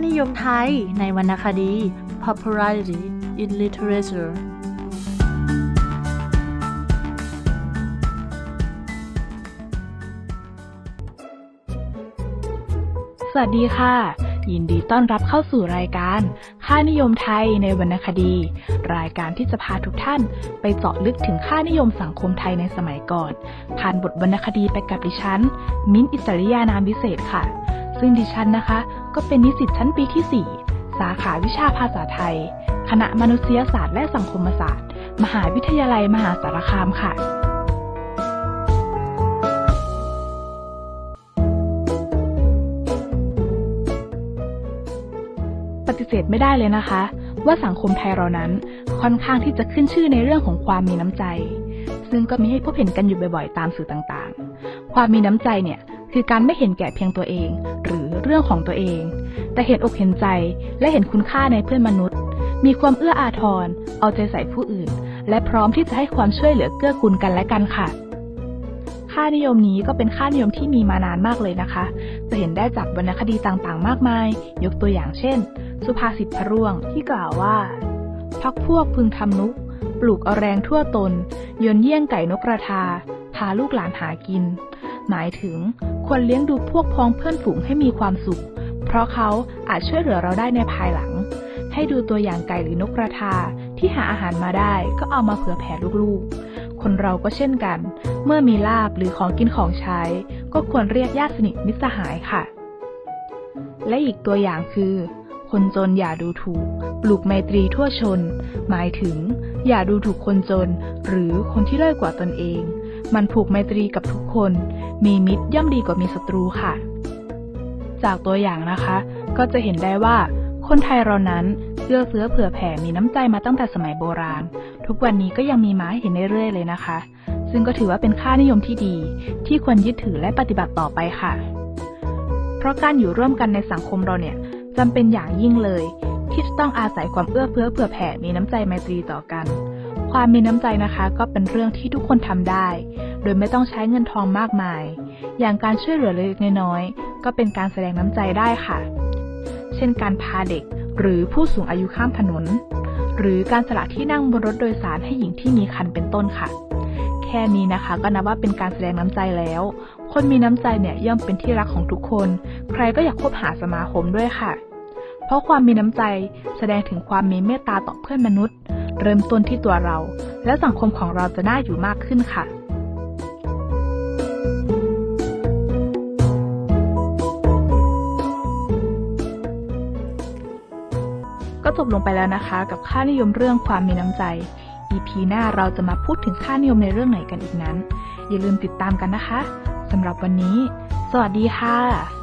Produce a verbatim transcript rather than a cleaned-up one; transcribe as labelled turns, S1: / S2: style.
S1: นิยมไทยในวรรณคดี Popularity in Literature
S2: สวัสดีค่ะยินดีต้อนรับเข้าสู่รายการค่านิยมไทยในวรรณคดีรายการที่จะพาทุกท่านไปเจาะลึกถึงค่านิยมสังคมไทยในสมัยก่อนผ่านบทวรรณคดีไปกับดิฉันมิ้นท์ อิสริยานามวิเศษค่ะซึ่งดิฉันนะคะก็เป็นนิสิตชั้นปีที่สี่สาขาวิชาภาษาไทยคณะมนุษยศาสตร์และสังคมศาสตร์มหาวิทยาลัยมหาสารคามค่ะปฏิเสธไม่ได้เลยนะคะว่าสังคมไทยเรานั้นค่อนข้างที่จะขึ้นชื่อในเรื่องของความมีน้ำใจซึ่งก็มีให้พบเห็นกันอยู่บ่อยๆตามสื่อต่างๆความมีน้ำใจเนี่ยคือการไม่เห็นแก่เพียงตัวเองหรือเรื่องของตัวเองแต่เห็นอกเห็นใจและเห็นคุณค่าในเพื่อนมนุษย์มีความเอื้ออาทรเอาใจใส่ผู้อื่นและพร้อมที่จะให้ความช่วยเหลือเกื้อกูลกันและกันค่ะค่านิยมนี้ก็เป็นค่านิยมที่มีมานานมากเลยนะคะจะเห็นได้จากวรรณคดีต่างๆมากมายยกตัวอย่างเช่นสุภาษิตพระร่วงที่กล่าวว่าพรรคพวกพึงทำนุกปลูกเอาแรงทั่วตนยนเยี่ยงไก่นกกระทาพาลูกหลานหากินหมายถึงควรเลี้ยงดูพวกพ้องเพื่อนฝูงให้มีความสุขเพราะเขาอาจช่วยเหลือเราได้ในภายหลังให้ดูตัวอย่างไก่หรือนกกระทาที่หาอาหารมาได้ก็เอามาเผื่อแผ่ลูกๆคนเราก็เช่นกันเมื่อมีลาภหรือของกินของใช้ก็ควรเรียกญาติสนิทมิตรสหายค่ะและอีกตัวอย่างคือคนจนอย่าดูถูกปลูกไมตรีทั่วชนหมายถึงอย่าดูถูกคนจนหรือคนที่ด้อยกว่าตนเองมันผูกไมตรีกับทุกคนมีมิตรย่อมดีกว่ามีศัตรูค่ะจากตัวอย่างนะคะก็จะเห็นได้ว่าคนไทยเรานั้นเอื้อเฟื้อเผื่อแผ่มีน้ำใจมาตั้งแต่สมัยโบราณทุกวันนี้ก็ยังมีมาให้เห็นเรื่อยๆเลยนะคะซึ่งก็ถือว่าเป็นค่านิยมที่ดีที่ควรยึดถือและปฏิบัติต่อไปค่ะเพราะการอยู่ร่วมกันในสังคมเราเนี่ยจำเป็นอย่างยิ่งเลยที่จะต้องอาศัยความเอื้อเฟื้อเผื่อแผ่มีน้ำใจไมตรีต่อกันความมีน้ำใจนะคะก็เป็นเรื่องที่ทุกคนทำได้โดยไม่ต้องใช้เงินทองมากมายอย่างการช่วยเหลือเล็กๆน้อยๆก็เป็นการแสดงน้ำใจได้ค่ะเช่นการพาเด็กหรือผู้สูงอายุข้ามถนนหรือการสละที่นั่งบนรถโดยสารให้หญิงที่มีครรภ์เป็นต้นค่ะแค่นี้นะคะก็นับว่าเป็นการแสดงน้ำใจแล้วคนมีน้ำใจเนี่ยย่อมเป็นที่รักของทุกคนใครก็อยากคบหาสมาคมด้วยค่ะเพราะความมีน้ำใจแสดงถึงความมีเมตตาต่อเพื่อนมนุษย์เริ่มต้นที่ตัวเราและสังคมของเราจะน่าอยู่มากขึ้นค่ะก็จบลงไปแล้วนะคะกับค่านิยมเรื่องความมีน้ำใจ อี พี หน้าเราจะมาพูดถึงค่านิยมในเรื่องไหนกันอีกนั้นอย่าลืมติดตามกันนะคะสำหรับวันนี้สวัสดีค่ะ